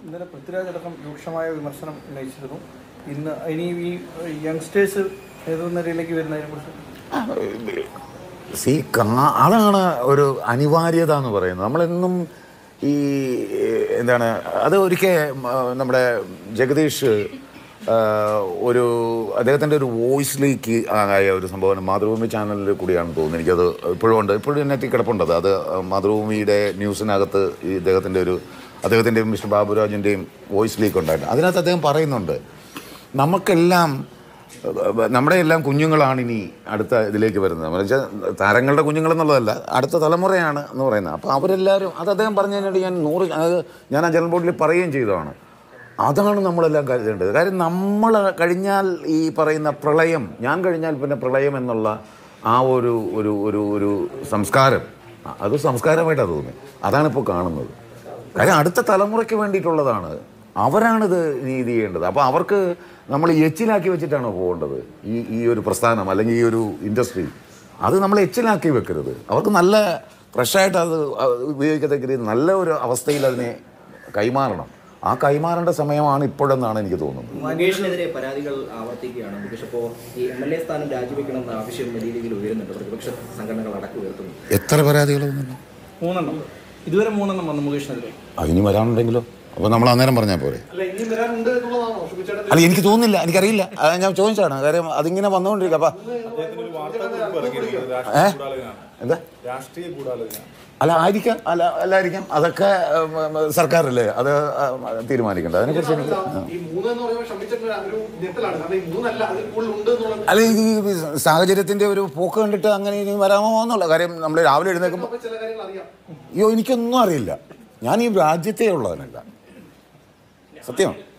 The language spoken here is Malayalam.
ഇന്നലെ പൃഥ്വിരാജ് അടക്കം രൂക്ഷമായ വിമർശനം ഉന്നയിച്ചിരുന്നു. ഇനി ഈ യങ്സ്റ്റേഴ്സ് നേതൃനിരയിലേക്ക് വരുന്നതിനെക്കുറിച്ച് അതാണ് ഒരു അനിവാര്യത എന്ന് പറയുന്നത്. നമ്മളെന്നും ഈ എന്താണ് അത് ഒരിക്കൽ നമ്മുടെ ജഗദീഷ് അദ്ദേഹത്തിൻ്റെ ഒരു വോയിസ് ലീക്ക് ആയ ഒരു സംഭവം മാതൃഭൂമി ചാനലിൽ കൂടിയാണെന്ന് തോന്നുന്നു. എനിക്കത് ഇപ്പോഴും ഉണ്ട്, ഇപ്പോഴും നെറ്റിൽ കിടപ്പുണ്ടത്. അത് മാതൃഭൂമിയുടെ ന്യൂസിനകത്ത് ഈ അദ്ദേഹത്തിൻ്റെയും മിസ്റ്റർ ബാബുരാജിൻ്റെയും വോയിസ് ലീക്ക് ഉണ്ടായിട്ട് അതിനകത്ത് അദ്ദേഹം പറയുന്നുണ്ട്, നമുക്കെല്ലാം നമ്മുടെ എല്ലാം കുഞ്ഞുങ്ങളാണ് ഇനി അടുത്ത ഇതിലേക്ക് വരുന്നത്. എന്ന് വെച്ചാൽ താരങ്ങളുടെ കുഞ്ഞുങ്ങളെന്നുള്ളതല്ല, അടുത്ത തലമുറയാണ് എന്ന് പറയുന്നത്. അപ്പോൾ അവരെല്ലാവരും അത് അദ്ദേഹം പറഞ്ഞു കഴിഞ്ഞിട്ട് ഞാൻ ആ ജനറൽ ബോർഡിൽ പറയുകയും ചെയ്തതാണ്. അതാണ് നമ്മളെല്ലാം കരുതേണ്ടത്. കാര്യം നമ്മൾ കഴിഞ്ഞാൽ ഈ പറയുന്ന പ്രളയം, ഞാൻ കഴിഞ്ഞാൽ പിന്നെ പ്രളയം എന്നുള്ള ആ ഒരു ഒരു ഒരു ഒരു സംസ്കാരം, അത് സംസ്കാരമായിട്ടാണ് തോന്നുന്നത്. അതാണിപ്പോൾ കാണുന്നത്. കാര്യം അടുത്ത തലമുറയ്ക്ക് വേണ്ടിയിട്ടുള്ളതാണ്, അവരാണിത് നീതി ചെയ്യേണ്ടത്. അപ്പോൾ അവർക്ക് നമ്മൾ എച്ചിലാക്കി വെച്ചിട്ടാണ് പോകേണ്ടത് ഈ ഒരു പ്രസ്ഥാനം അല്ലെങ്കിൽ ഈ ഒരു ഇൻഡസ്ട്രി. അത് നമ്മൾ എച്ചിലാക്കി വെക്കരുത്. അവർക്ക് നല്ല ഫ്രഷായിട്ട് അത് ഉപയോഗിക്കത്തക്ക രീതി നല്ല ഒരു അവസ്ഥയിൽ അതിനെ കൈമാറണം. ആ കൈമാറേണ്ട സമയമാണ് ഇപ്പോഴെന്നാണ് എനിക്ക് തോന്നുന്നത്. മുകേഷിനെതിരെ പരാതികൾ ആവർത്തിക്കുകയാണ്. മുകേഷ് ഇപ്പോൾ ഈ MLA സ്ഥാനം രാജിവെക്കണമെന്ന ആവശ്യം വലിയ രീതിയിൽ ഉയരുന്നുണ്ട്. പ്രതിപക്ഷ സംഘടനകൾ അടക്കം ഉയർത്തുന്നു. എത്ര പരാതികൾ? 3 ഇതുവരെ 3 വന്നു മുകേഷിനെതിരെ. അതിന് വരാനുണ്ടെങ്കിലോ? അപ്പോൾ നമ്മൾ അന്നേരം പറഞ്ഞാൽ പോരെ? അല്ല, എനിക്ക് തോന്നുന്നില്ല, എനിക്കറിയില്ല. ഞാൻ ചോദിച്ചാണ്. കാര്യം അതിങ്ങനെ വന്നുകൊണ്ടിരിക്കുക. അപ്പം എന്താ അല്ല ആയിരിക്കാം, അല്ലായിരിക്കാം. അതൊക്കെ സർക്കാരല്ലേ അത് തീരുമാനിക്കേണ്ടത്. അതിനെക്കുറിച്ച് എനിക്ക് അല്ല, ഈ സാഹചര്യത്തിൻ്റെ ഒരു പോക്ക് കണ്ടിട്ട് അങ്ങനെ ഇനി വരാമോ എന്നുള്ള കാര്യം നമ്മൾ രാവിലെ എഴുന്നേൽക്കുമ്പോൾ അയ്യോ എനിക്കൊന്നും അറിയില്ല. ഞാൻ ഈ രാജ്യത്തേ ഉള്ളവനല്ല, സത്യം.